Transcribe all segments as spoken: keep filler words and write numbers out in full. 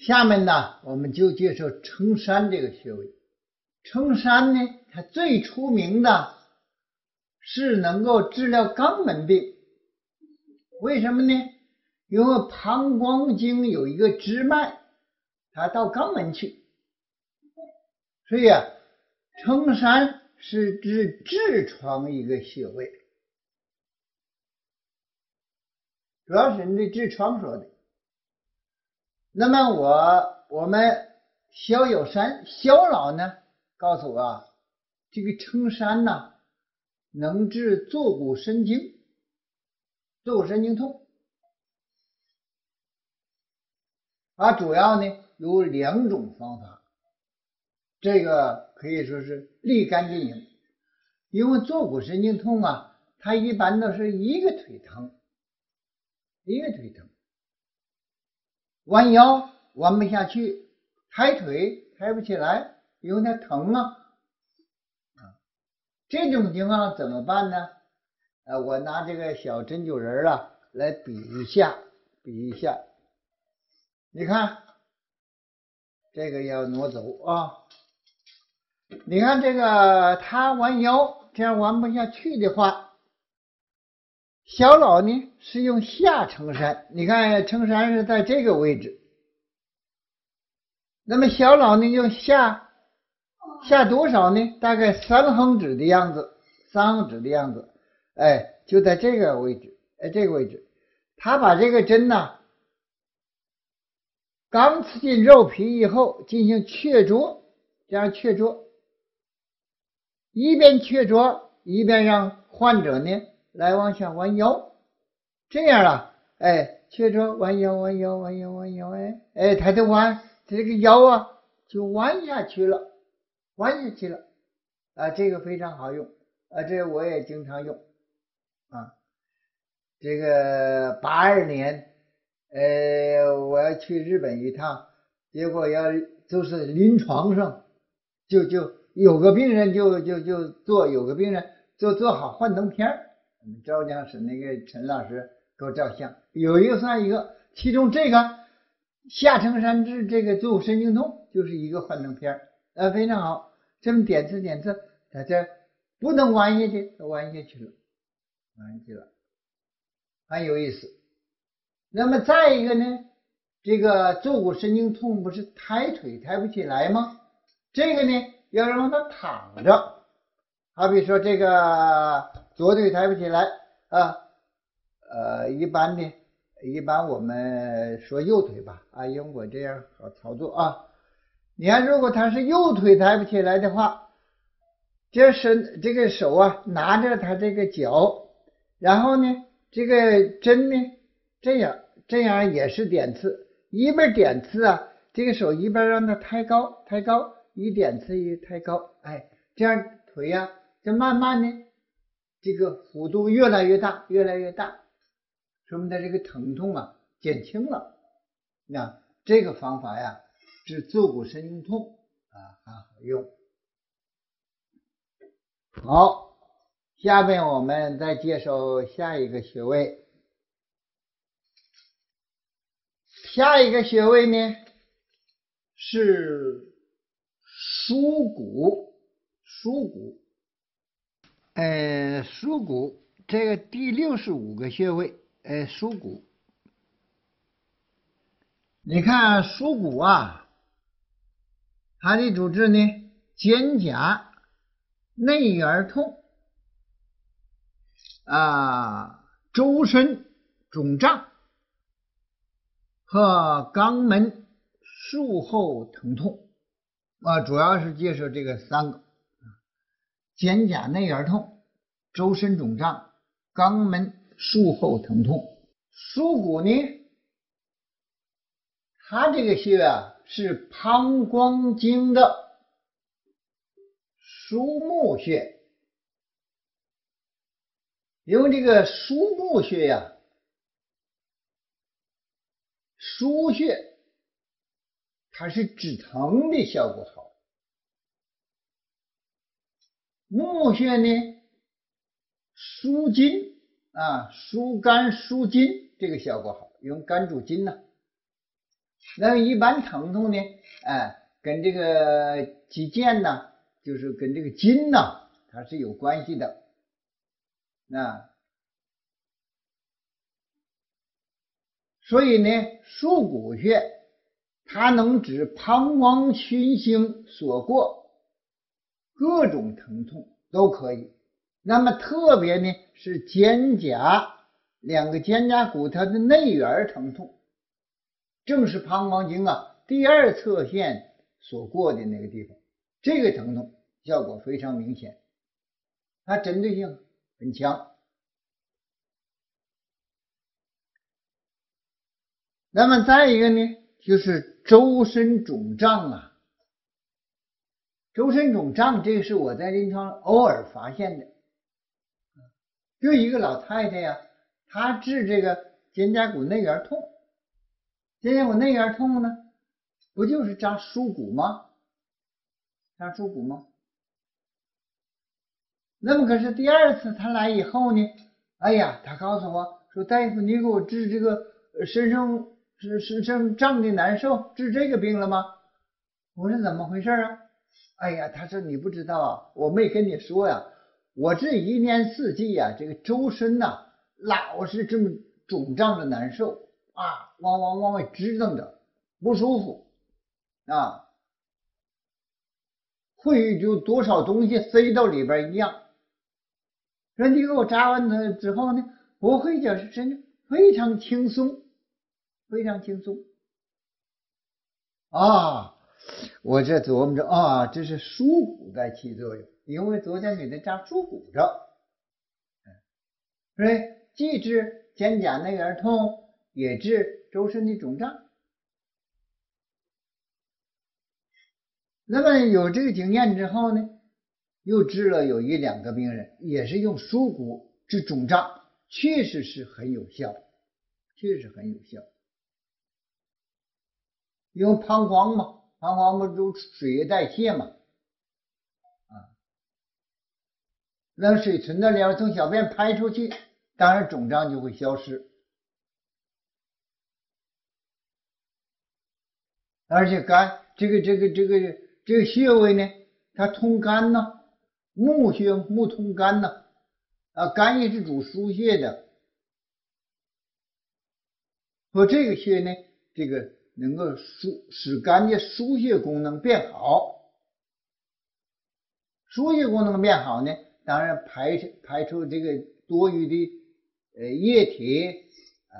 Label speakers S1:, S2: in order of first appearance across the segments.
S1: 下面呢，我们就介绍承山这个穴位。承山呢，它最出名的是能够治疗肛门病。为什么呢？因为膀胱经有一个支脉，它到肛门去，所以啊，承山是治痔疮一个穴位，主要是针对痔疮说的。那么我我们萧有山萧老呢告诉我啊，这个承山呢能治坐骨神经，坐骨神经痛。啊，主要呢有两种方法，这个可以说是立竿见影。因为坐骨神经痛啊，它一般都是一个腿疼，一个腿疼，弯腰弯不下去，抬腿抬不起来，因为它疼啊。啊，这种情况怎么办呢？呃，我拿这个小针灸人啊来比一下，比一下。你看，这个要挪走啊！你看这个，他弯腰这样弯不下去的话，小老呢是用下承山。你看承山是在这个位置，那么小老呢用下下多少呢？大概三横指的样子，三横指的样子，哎，就在这个位置，哎，这个位置，他把这个针呢。刚刺进肉皮以后，进行雀啄，这样雀啄，一边雀啄一边让患者呢来往下弯腰，这样啊，哎，雀啄弯腰弯腰弯腰弯腰，哎哎，他的弯，这个腰啊就弯下去了，弯下去了啊，这个非常好用啊，这个我也经常用啊，这个八二年。呃，我要去日本一趟，结果要就是临床上，就就有个病人就就就做，有个病人就做好幻灯片，我们浙江省那个陈老师给我照相，有一个算一个，其中这个下承山治这个坐骨神经痛就是一个幻灯片，呃，非常好，这么点刺点刺，它这不能弯下去，它弯下去了，弯下去了，很有意思。那么再一个呢，这个坐骨神经痛不是抬腿抬不起来吗？这个呢要让他躺着，好比说这个左腿抬不起来啊，呃，一般呢，一般我们说右腿吧，啊，因为我这样好操作啊。你看，如果他是右腿抬不起来的话，这是这个手啊拿着他这个脚，然后呢，这个针呢这样。这样也是点刺，一边点刺啊，这个手一边让它抬高，抬高，一点刺一抬高，哎，这样腿呀、啊，就慢慢的这个幅度越来越大，越来越大，说明它这个疼痛啊减轻了。那这个方法呀，治坐骨神经痛啊很好用。好，下面我们再介绍下一个穴位。下一个穴位呢是枢骨，枢骨，呃，枢骨这个第六十五个穴位，呃，枢骨。你看枢骨啊，它的主治呢，肩胛内缘痛啊，周身肿胀。和肛门术后疼痛啊，主要是介绍这个三个：肩胛内缘痛、周身肿胀、肛门术后疼痛。枢骨呢，它这个穴啊是膀胱经的枢木穴，因为这个枢木穴呀、啊。腧穴它是止疼的效果好，木穴呢疏筋啊，疏肝疏筋这个效果好，用肝主筋呢、啊。 那么一般疼痛呢，哎，跟这个肌腱呢，就是跟这个筋呐，它是有关系的。那所以呢，枢骨穴它能治膀胱循行所过，各种疼痛都可以。那么特别呢是肩胛两个肩胛骨它的内缘疼痛，正是膀胱经啊第二侧线所过的那个地方，这个疼痛效果非常明显，它针对性很强。那么再一个呢，就是周身肿胀啊。周身肿胀，这个是我在临床偶尔发现的。就一个老太太呀，她治这个肩胛骨内缘痛，肩胛骨内缘痛呢，不就是扎枢骨吗？扎枢骨吗？那么可是第二次她来以后呢，哎呀，她告诉我说，大夫，你给我治这个身上是身上胀的难受，治这个病了吗？我说怎么回事啊？哎呀，他说你不知道啊，我没跟你说呀，我这一年四季呀、啊，这个周身呐、啊，老是这么肿胀的难受啊，往往往外支棱着，不舒服啊，会有多少东西塞到里边一样。说你给我扎完它之后呢，我会觉得真的非常轻松，非常轻松啊。我这琢磨着啊，这是枢骨在起作用，因为昨天给他扎枢骨着，所以既治肩胛内缘痛，也治周身的肿胀。那么有这个经验之后呢，又治了有一两个病人，也是用枢骨治肿胀，确实是很有效，确实很有效。因为膀胱嘛，膀胱不就水液代谢嘛，啊，让水存在里边，从小便排出去，当然肿胀就会消失。而且肝这个这个这个这个穴位呢，它通肝呢，木穴木通肝呢，啊，肝也是主输液的，和这个穴呢，这个能够输使肝的输液功能变好，输液功能变好呢，当然排排出这个多余的呃液体啊，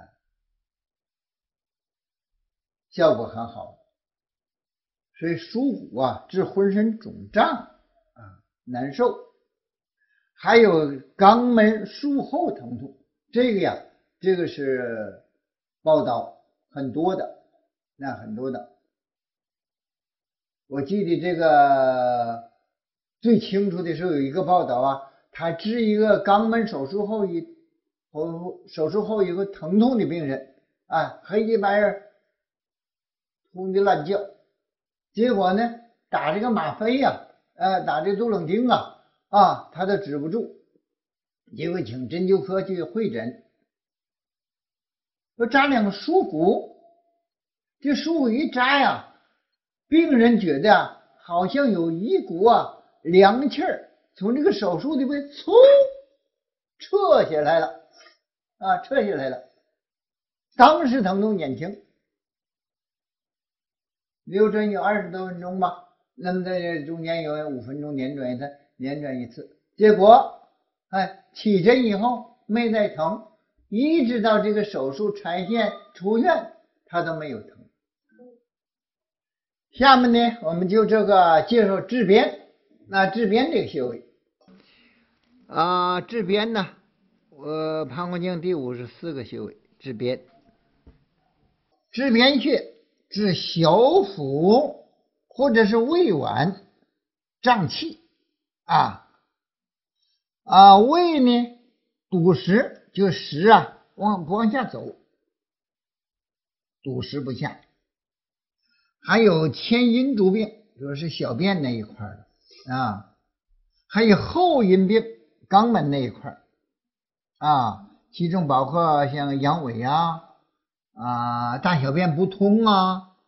S1: 效果很好。所以枢骨啊治浑身肿胀啊难受，还有肛门术后疼痛，这个呀，这个是报道很多的，那很多的。我记得这个最清楚的时候有一个报道啊，他治一个肛门手术后一后手术后一个疼痛的病人啊，黑鸡白人痛的乱叫，结果呢打这个吗啡呀、啊，呃打这个杜冷丁啊啊，他都止不住，结果请针灸科去会诊，说扎两个枢骨，这枢骨一扎呀，病人觉得啊，好像有一股啊凉气儿从这个手术里边嗖撤下来了啊，撤下来了，当时疼痛减轻。留针有二十多分钟吧，那么在这中间有五分钟连转一次，连转一次，结果哎起针以后没再疼，一直到这个手术拆线出院，他都没有疼。下面呢，我们就这个介绍治边。那治边这个穴位啊，治边呢，呃，膀胱经第五十四个穴位，治边。治边穴治小腹或者是胃脘胀气啊啊，胃呢堵实，就实啊往不往下走，堵实不下。还有牵阴诸病，主要是小便那一块的啊，还有后阴病，肛门那一块啊，其中包括像阳痿啊啊大小便不通啊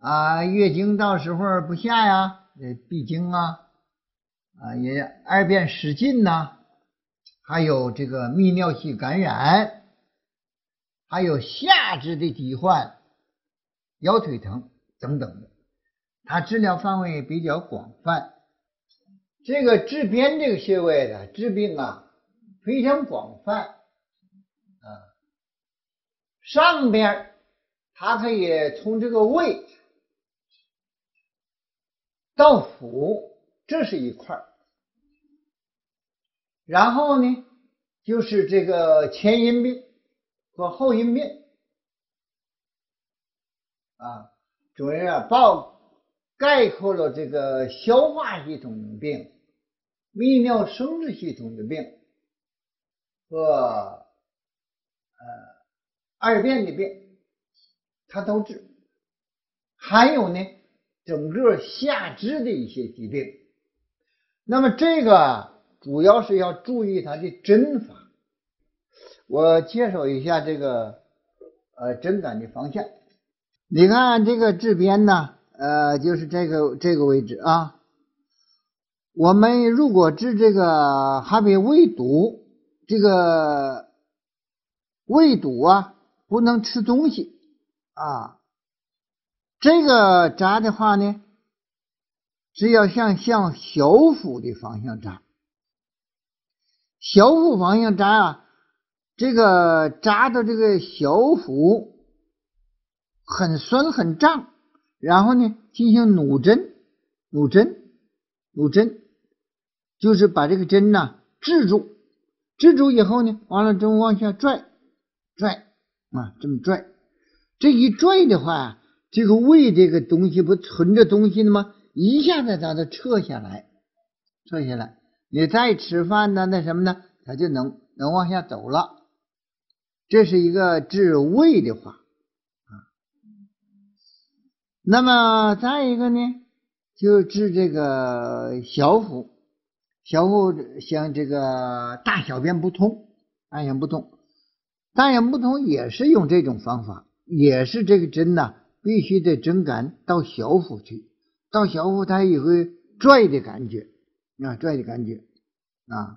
S1: 啊，月经到时候不下呀，呃，闭经啊，啊，也二便失禁呐，还有这个泌尿系感染，还有下肢的疾患、腰腿疼等等的，它治疗范围比较广泛。这个治边这个穴位的治病啊，非常广泛啊。上边它可以从这个胃到腹，这是一块儿。然后呢，就是这个前阴病和后阴病啊，主要啊包概括了这个消化系统的病、泌尿生殖系统的病和呃二便的病，它都治。还有呢，整个下肢的一些疾病。那么这个主要是要注意它的针法。我介绍一下这个呃针感的方向。你看这个治边呢，呃，就是这个这个位置啊。我们如果治这个还没胃堵，这个胃堵啊，不能吃东西啊。这个扎的话呢，只要向向小腹的方向扎，小腹方向扎啊，这个扎到这个小腹很酸很胀，然后呢进行弩针，弩针，弩针，就是把这个针呢制住，制住以后呢，完了之后往下拽，拽啊，这么拽，这一拽的话，这个胃这个东西不存着东西的吗？一下子它就撤下来，撤下来，你再吃饭呢，那什么呢，它就能能往下走了。这是一个治胃的话啊。那么再一个呢，就治这个小腹，小腹像这个大小便不通，大小便不通，大小便不通也是用这种方法，也是这个针呢，必须得针感到小腹去，到小腹它有个拽的感觉啊，拽的感觉啊。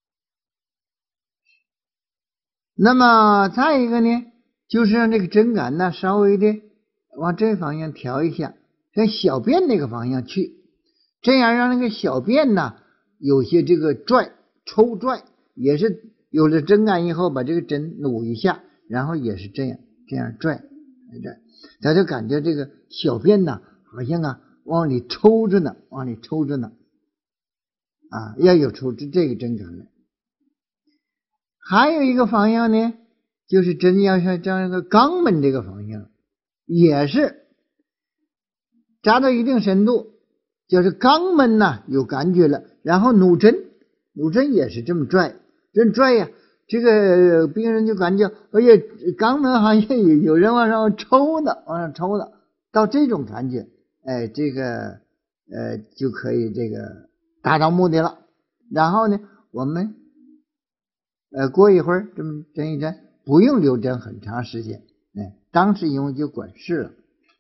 S1: 那么再一个呢，就是让这个针感呢稍微的往这方向调一下，向小便那个方向去，这样让那个小便呢有些这个拽抽拽，也是有了针感以后把这个针努一下，然后也是这样这样拽拽，他就感觉这个小便呢好像啊往里抽着呢，往里抽着呢啊，要有抽这这个针感来。还有一个方向呢，就是针要像这样一个肛门这个方向，也是扎到一定深度，就是肛门呢有感觉了，然后弩针，弩针也是这么拽，这么拽呀，这个病人就感觉，哎呀，肛门好像有有人往上抽呢，往上抽呢，到这种感觉，哎，这个呃就可以这个达到目的了。然后呢，我们呃，过一会儿这么针一针，不用留针很长时间，哎，当时用就管事了。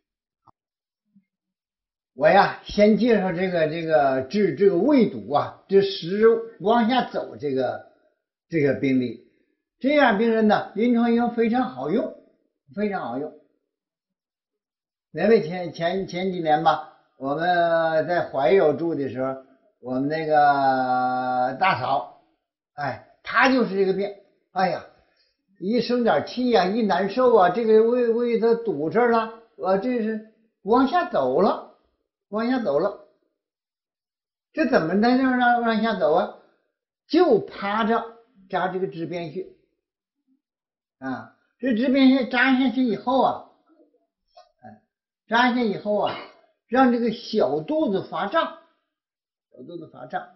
S1: 我呀，先介绍这个这个治这个胃堵啊，这食往下走这个这个病例，这样病人呢，临床用非常好用，非常好用。因为前前前几年吧，我们在怀柔住的时候，我们那个大嫂，哎。他就是这个病，哎呀，一生点气呀、啊，一难受啊，这个胃胃它堵这儿了，我这是往下走了，往下走了，这怎么能让让往下走啊？就趴着扎这个支边穴啊，这支边穴扎下去以后啊，哎，扎下以后啊，让这个小肚子发胀，小肚子发胀。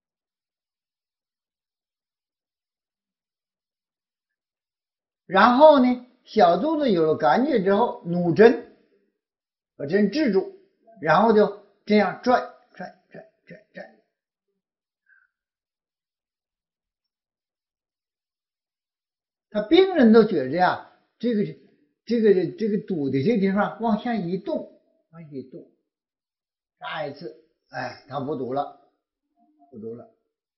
S1: 然后呢，小肚子有了感觉之后，弩针把针制住，然后就这样拽拽拽拽拽。他病人都觉着呀，这个这个这个堵的这个地方往下一动， 往起堵，扎一次，哎，它不堵了，不堵了。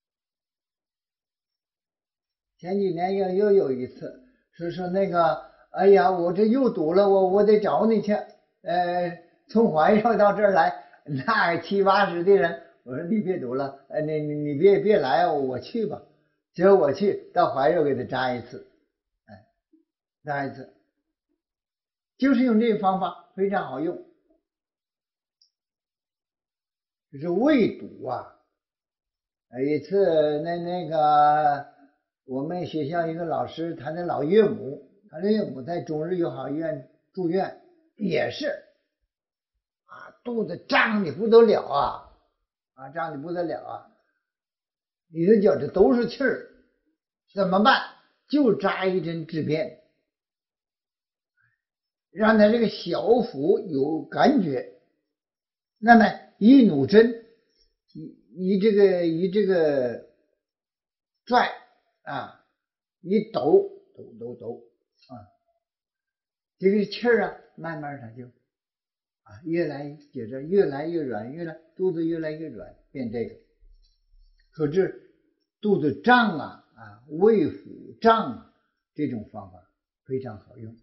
S1: 前几年又又有一次，说说那个，哎呀，我这又堵了，我我得找你去，呃，从怀柔到这儿来，那七八十的人，我说你别堵了，呃，你你你别别来，我去吧。结果我去到怀柔给他扎一次，哎，扎一次，就是用这个方法非常好用，就是胃堵啊。有一次那那个我们学校一个老师，他的老岳母，他的岳母在中日友好医院住院，也是啊，肚子胀的不得了啊，啊，胀的不得了啊，你的觉这都是气儿，怎么办？就扎一针治便，让他这个小腹有感觉，那么一努针，一一这个一这个拽啊，一抖抖抖抖啊，这个气儿啊，慢慢它就啊越来接着越来越软，越来肚子越来越软，变这个。可是肚子胀啊啊，胃腹胀啊，这种方法非常好用。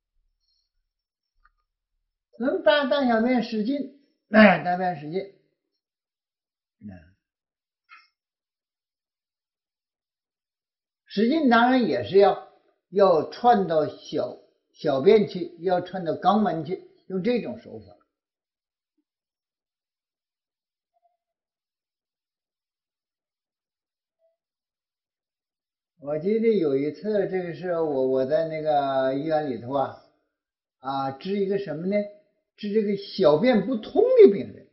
S1: 能大大小便使劲，哎，大便使劲，嗯，使劲当然也是要要串到小小便去，要串到肛门去，用这种手法。我记得有一次，这个是我我在那个医院里头啊啊治一个什么呢？治这个小便不通的病人。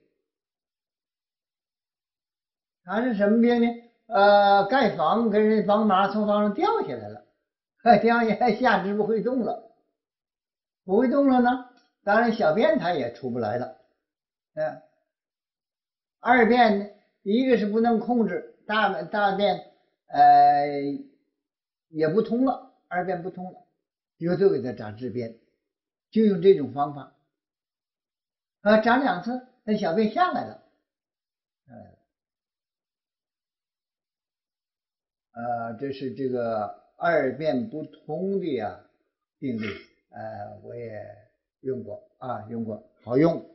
S1: 他是什么病呢？呃，盖房跟人房麻从房上掉下来了，掉下来下肢不会动了，不会动了呢，当然小便他也出不来了。嗯，二便呢，一个是不能控制，大大便呃也不通了，二便不通了，又就给他扎治便，就用这种方法，啊，扎两次，那小便下来了，嗯。呃，这是这个二便不通的呀病例，呃，我也用过啊，用过，好用。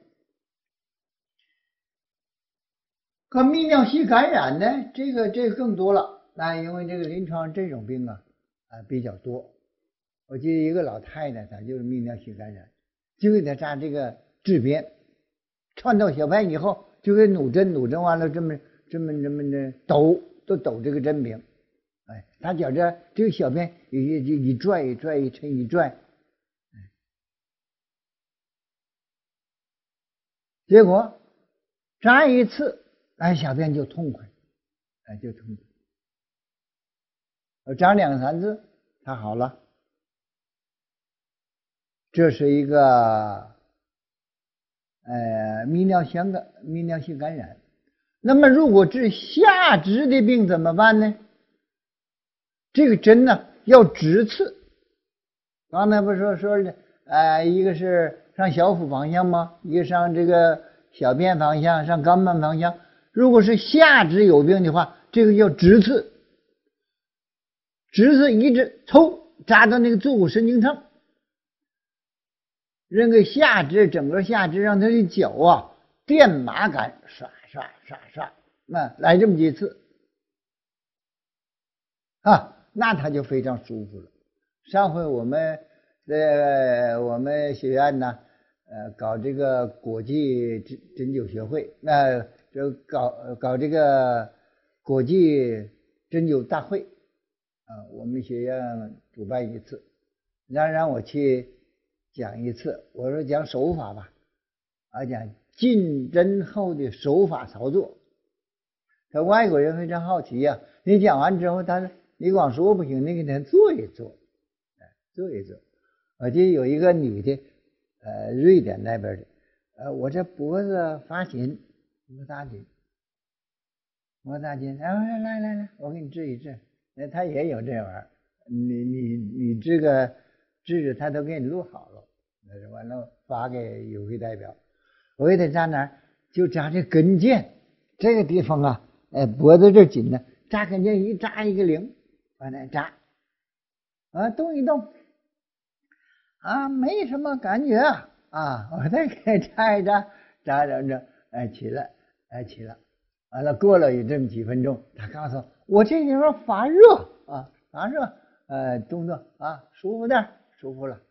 S1: 可泌尿系感染呢，这个这个更多了，那因为这个临床这种病啊啊比较多。我记得一个老太太，她就是泌尿系感染，就给她扎这个治便，串到小便以后，就给努针，努针完了这么这么这么的抖，都抖这个针柄。哎，他觉着这个小便一一一拽一拽一抻一拽，哎，结果扎一次，哎，小便就痛快，哎，就痛快。我扎两三次，它好了。这是一个呃泌尿相感泌尿系感染。那么如果治下肢的病怎么办呢？这个针呢要直刺。刚才不是说说的，呃，一个是上小腹方向吗？一个上这个小便方向，上肛门方向。如果是下肢有病的话，这个叫直刺。直刺一直抽扎到那个坐骨神经上，让个下肢整个下肢让他的脚啊电麻感，刷刷刷刷，那来这么几次啊，那他就非常舒服了。上回我们在我们学院呢，呃，搞这个国际针针灸学会，那就搞搞这个国际针灸大会啊，我们学院主办一次，让让我去讲一次。我说讲手法吧，啊，讲进针后的手法操作。他外国人非常好奇呀、啊，你讲完之后，他说你光说不行，你给他做一做。做一做，我记得有一个女的，呃，瑞典那边的，呃，我这脖子发紧，摩大筋，摩大筋，然后来来来来，我给你治一治，那他也有这玩意儿，你你你这个治治，他都给你录好了，那完了发给与会代表， 所谓的扎哪儿，就扎这跟腱这个地方啊，哎，脖子这紧呢，扎跟腱一扎一个零，往那扎，啊，动一动，啊，没什么感觉啊，啊，我再给扎一扎，扎着着，哎，起来，哎，起来，完了，过了一这么几分钟，他告诉我，我这地方发热啊，发热，呃，动作啊，舒服点，舒服了。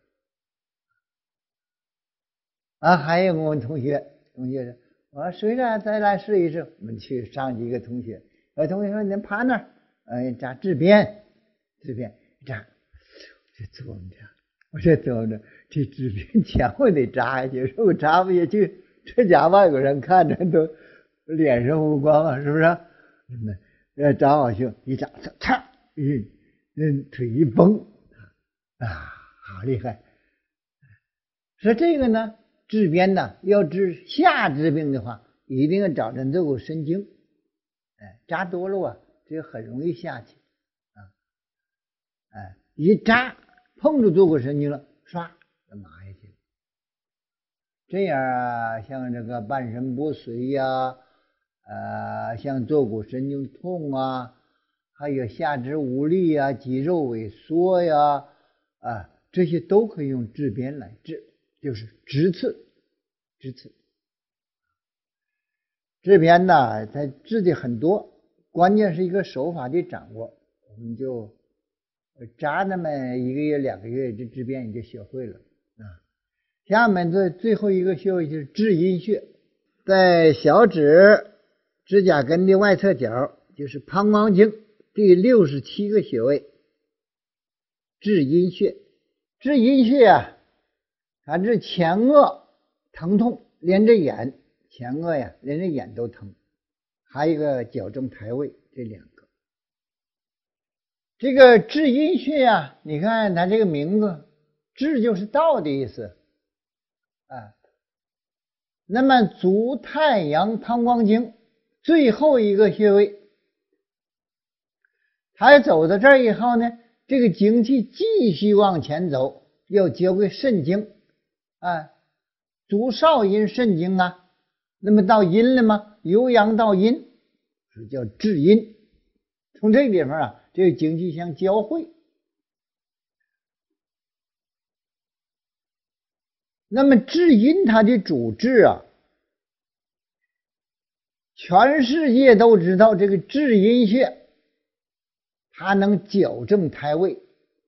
S1: 啊，还有我们同学，同学说，我说谁呢？再来试一试。我们去上几个同学，有同学说您趴那儿，呃，扎治边，治边扎，这琢磨着，我这琢磨着，这治边前我得扎下去，如果扎不下去，这家外国人看着都脸上无光啊，是不是？呃，扎上去一扎，嚓，嗯，那腿一绷，啊，好厉害！说这个呢。治边呢，要治下肢病的话，一定要找人坐骨神经。哎，扎多了啊，这个很容易下去啊。哎，一扎碰住坐骨神经了，唰就麻下去了。这样啊，像这个半身不遂呀，呃，像坐骨神经痛啊，还有下肢无力啊、肌肉萎缩呀，啊，这些都可以用治边来治。就是直刺，直刺，治边呢，它治的很多，关键是一个手法的掌握，我们就扎那么一个月两个月，这治边你就学会了啊。下面这最后一个穴位就是至阴穴，在小指指甲根的外侧角，就是膀胱经第六十七个穴位，至阴穴。至阴穴啊。它这前额疼痛，连着眼，前额呀，连着眼都疼，还有一个矫正胎位，这两个。这个至阴穴呀，你看它这个名字，至就是到的意思啊。那么足太阳膀胱经最后一个穴位，它走到这儿以后呢，这个经气继续往前走，要交给肾经。啊，足少阴肾经啊，那么到阴了吗？由阳到阴，是叫至阴。从这个地方啊，这个经气相交汇。那么至阴它的主治啊，全世界都知道这个至阴穴，它能矫正胎位。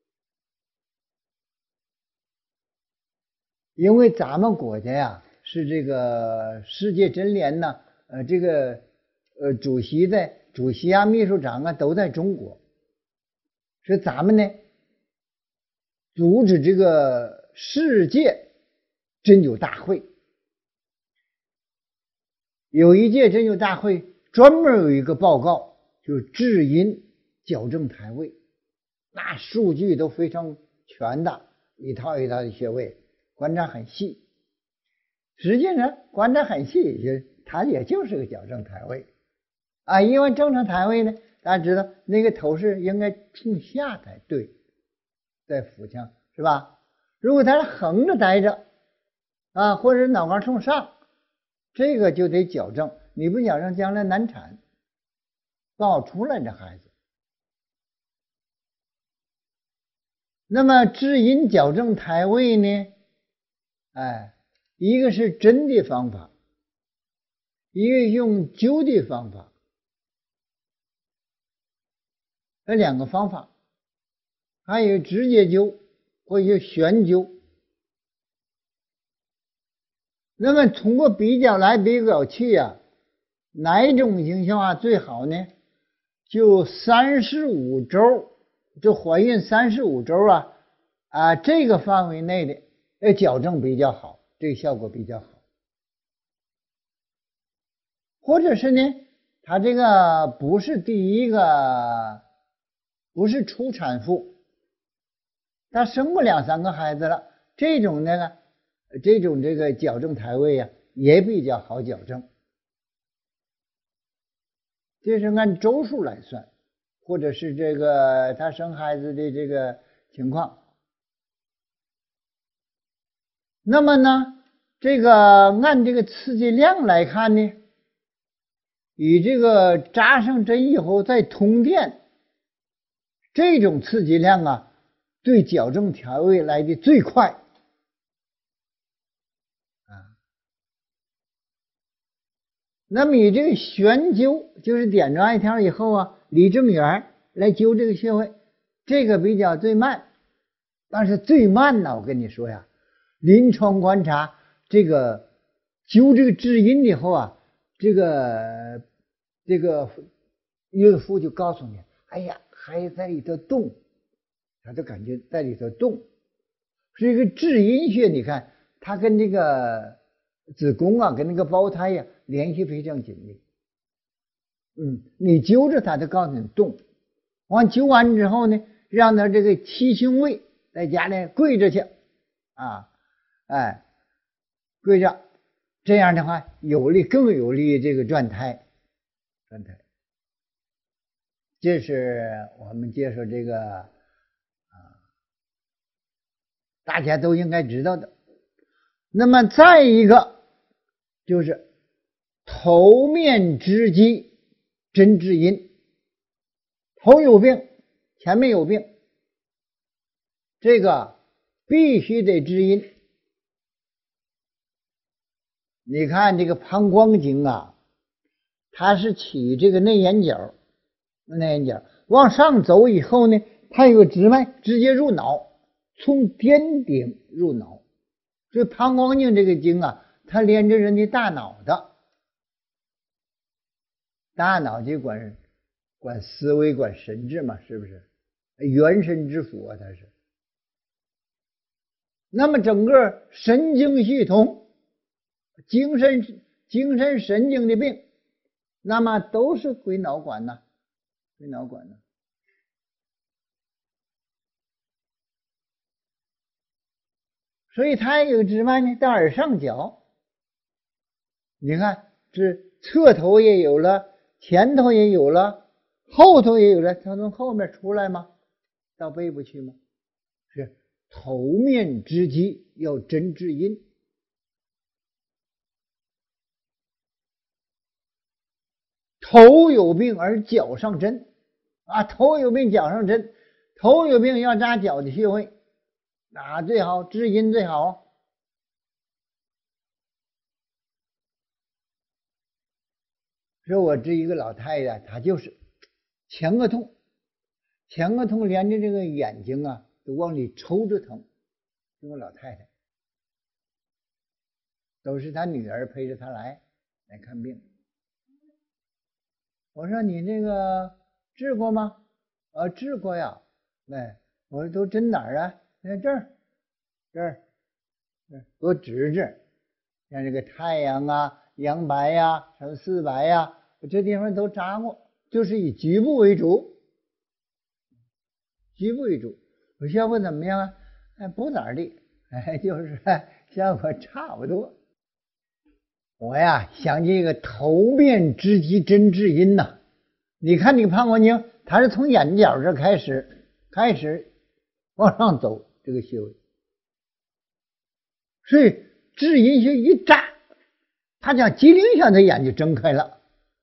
S1: 因为咱们国家呀是这个世界真联呢，呃，这个呃主席的主席啊、秘书长啊都在中国，所以咱们呢组织这个世界针灸大会，有一届针灸大会专门有一个报告，就是至阴矫正胎位，那数据都非常全的，一套一套的穴位。观察很细，实际上观察很细，也它也就是个矫正胎位啊。因为正常胎位呢，大家知道那个头是应该冲下才对，在腹腔是吧？如果它是横着待着啊，或者脑瓜冲上，这个就得矫正，你不矫正，将来难产，不好出来这孩子。那么至阴矫正胎位呢？哎，一个是针的方法，一个用灸的方法，这两个方法，还有直接灸或者悬灸。那么通过比较来比较去啊，哪一种情况下最好呢？就三十五周，就怀孕三十五周啊啊这个范围内的。呃，矫正比较好，这个效果比较好。或者是呢，他这个不是第一个，不是初产妇，他生过两三个孩子了，这种呢，这种这个矫正胎位啊，也比较好矫正。这是按周数来算，或者是这个他生孩子的这个情况。那么呢， 这个按这个刺激量来看呢，与这个扎上针以后再通电，这种刺激量啊，对矫正调位来的最快啊。那么你这个悬灸，就是点着艾条以后啊，离这么远来灸这个穴位，这个比较最慢。但是最慢呢，我跟你说呀，临床观察这个灸这个至阴以后啊，这个这个孕妇就告诉你，哎呀，孩子在里头动，他就感觉在里头动。这个至阴穴，你看它跟这个子宫啊，跟那个胞胎呀、啊、联系非常紧密。嗯，你灸着它，就告诉你动。完灸完之后呢，让它这个七胸位在家里跪着去啊，哎，跪着，这样的话有利，更有利于这个转胎，转胎。这是我们接受这个啊，大家都应该知道的。那么再一个就是头面直击针至阴，头有病，前面有病，这个必须得至阴。你看这个膀胱经啊，它是起这个内眼角，内眼角往上走以后呢，它有个直脉直接入脑，从颠顶入脑。所以膀胱经这个经啊，它连着人的大脑的，大脑就管管思维管神志嘛，是不是？元神之府啊，它是。那么整个神经系统、精神精神神经的病，那么都是归脑管呐，归脑管呐。所以它有支脉呢，到耳上角，你看这侧头也有了，前头也有了，后头也有了，它从后面出来吗？到背部去吗？是头面直击，要针至阴。头有病而脚上针啊，头有病脚上针，头有病要扎脚的穴位，哪最好？至阴最好。说我这一个老太太，她就是前额痛，前额痛连着这个眼睛啊都往里抽着疼。这个老太太都是她女儿陪着她来来看病。我说你那个治过吗？啊，治过呀。哎，我说都针哪儿啊？在这儿，这儿，给我指指，像这个太阳啊、阳白呀、什么四白呀，这地方都扎过，就是以局部为主，局部为主。我效果怎么样啊？哎，不咋地，哎，就是效果差不多。我呀想这个头面直击针至阴呐、啊，你看这个膀胱经，它是从眼角这开始开始往上走这个穴位，所以至阴穴一扎，他讲机灵一下，他眼就睁开了。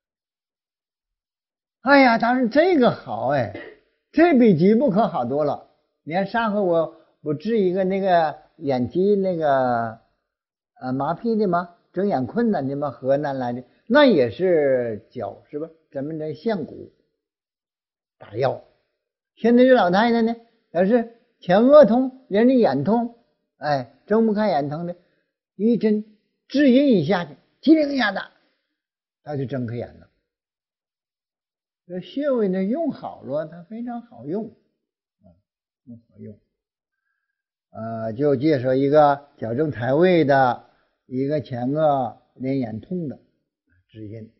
S1: 哎呀，当然这个好哎，这比局部可好多了。你看上回我我治一个那个眼疾那个呃麻痹的吗？睁眼困难的吗？河南来的，那也是脚是吧？咱们这项骨打药。现在这老太太呢，要是前额痛，连着眼痛，哎，睁不开眼疼的，一针至阴一下去，机灵一下子，她就睁开眼了。这穴位呢用好了，它非常好用啊，很好用。呃，就介绍一个矫正胎位的，一个前额连眼痛的至阴。